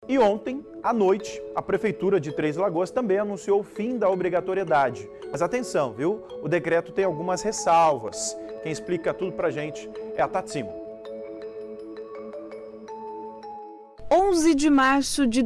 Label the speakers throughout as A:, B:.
A: E ontem, à noite, a Prefeitura de Três Lagoas também anunciou o fim da obrigatoriedade. Mas atenção, viu? O decreto tem algumas ressalvas. Quem explica tudo pra gente é a Tatsimo.
B: 11 de março de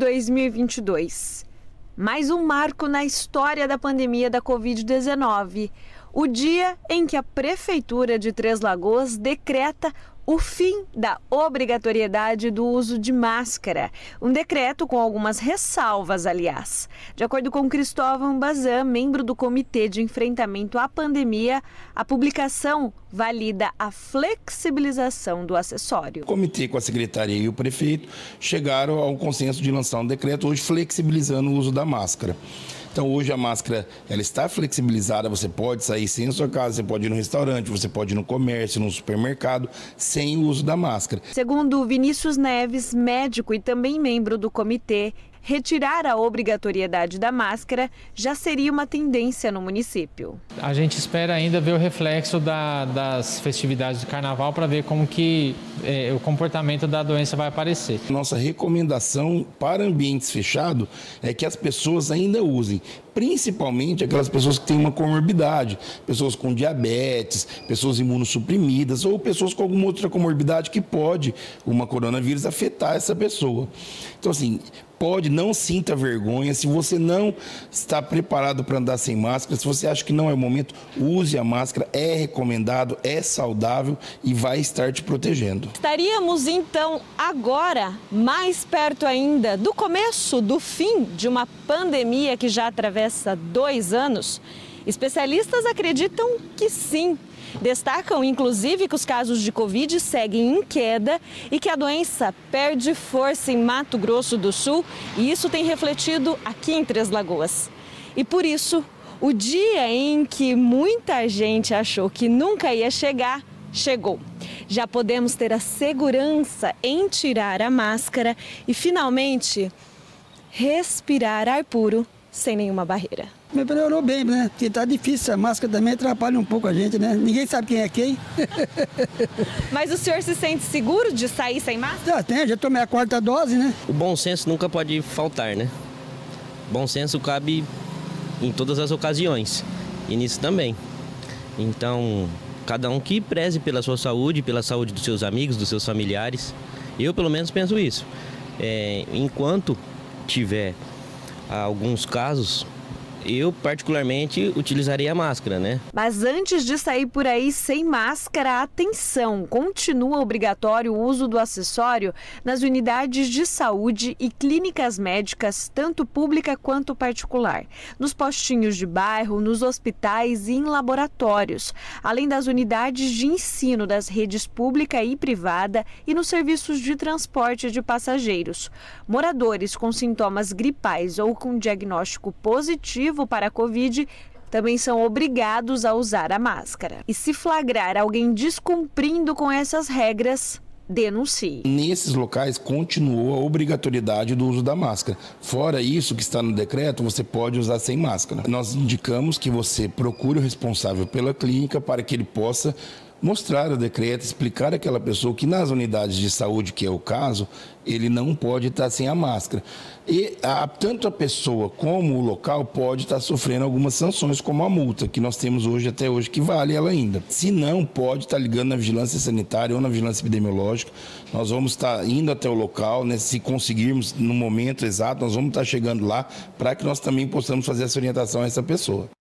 B: 2022. Mais um marco na história da pandemia da Covid-19. O dia em que a Prefeitura de Três Lagoas decreta o fim da obrigatoriedade do uso de máscara. Um decreto com algumas ressalvas, aliás. De acordo com Cristóvão Bazan, membro do Comitê de Enfrentamento à Pandemia, a publicação valida a flexibilização do acessório.
C: O comitê com a secretaria e o prefeito chegaram ao consenso de lançar um decreto hoje flexibilizando o uso da máscara. Então hoje a máscara ela está flexibilizada, você pode sair sem a sua casa, você pode ir no restaurante, você pode ir no comércio, no supermercado, sem o uso da máscara.
B: Segundo Vinícius Neves, médico e também membro do comitê, retirar a obrigatoriedade da máscara já seria uma tendência no município.
D: A gente espera ainda ver o reflexo das festividades de carnaval para ver como que o comportamento da doença vai aparecer.
C: Nossa recomendação para ambientes fechados é que as pessoas ainda usem, principalmente aquelas pessoas que têm uma comorbidade, pessoas com diabetes, pessoas imunossuprimidas ou pessoas com alguma outra comorbidade que pode uma coronavírus afetar essa pessoa. Então assim, não sinta vergonha, se você não está preparado para andar sem máscara, se você acha que não é o momento, use a máscara, é recomendado, é saudável e vai estar te protegendo.
B: Estaríamos então agora mais perto ainda do começo, do fim de uma pandemia que já atravessa 2 anos? Especialistas acreditam que sim. Destacam, inclusive, que os casos de Covid seguem em queda e que a doença perde força em Mato Grosso do Sul, e isso tem refletido aqui em Três Lagoas. E por isso, o dia em que muita gente achou que nunca ia chegar, chegou. Já podemos ter a segurança em tirar a máscara e, finalmente, respirar ar puro sem nenhuma barreira.
E: Melhorou bem, né? Porque tá difícil, a máscara também atrapalha um pouco a gente, né? Ninguém sabe quem é quem.
B: Mas o senhor se sente seguro de sair sem máscara?
E: Já tomei a 4ª dose, né?
F: O bom senso nunca pode faltar, né? Bom senso cabe em todas as ocasiões, e nisso também. Então, cada um que preze pela sua saúde, pela saúde dos seus amigos, dos seus familiares. Eu, pelo menos, penso isso. Enquanto tiver alguns casos, eu particularmente utilizaria a máscara, né?
B: Mas antes de sair por aí sem máscara, atenção! Continua obrigatório o uso do acessório nas unidades de saúde e clínicas médicas, tanto pública quanto particular, nos postinhos de bairro, nos hospitais e em laboratórios, além das unidades de ensino das redes pública e privada e nos serviços de transporte de passageiros. Moradores com sintomas gripais ou com diagnóstico positivo para a Covid também são obrigados a usar a máscara. E se flagrar alguém descumprindo com essas regras, denuncie.
C: Nesses locais continuou a obrigatoriedade do uso da máscara. Fora isso que está no decreto, você pode usar sem máscara. Nós indicamos que você procure o responsável pela clínica para que ele possa mostrar o decreto, explicar àquela pessoa que nas unidades de saúde, que é o caso, ele não pode estar sem a máscara. E tanto a pessoa como o local pode estar sofrendo algumas sanções, como a multa, que nós temos hoje, até hoje, que vale ela ainda. Se não, pode estar ligando na vigilância sanitária ou na vigilância epidemiológica. Nós vamos estar indo até o local, né? Se conseguirmos no momento exato, nós vamos estar chegando lá para que nós também possamos fazer essa orientação a essa pessoa.